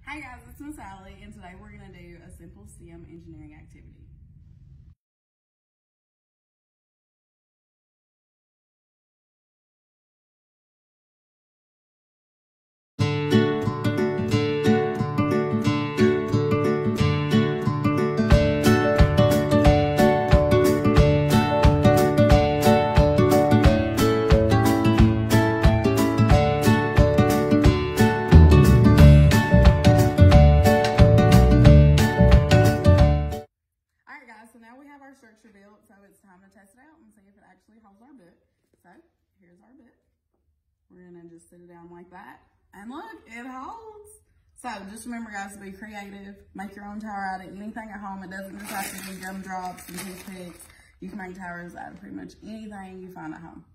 Hi guys, it's Miss Sally, and today we're going to do a simple STEM engineering activity. Alright guys, so now we have our structure built, so it's time to test it out and see if it actually holds our bit. So, here's our bit. We're going to just sit it down like that. And look, it holds. So, just remember guys to be creative. Make your own tower out of anything at home. It doesn't just have to be gumdrops and toothpicks. You can make towers out of pretty much anything you find at home.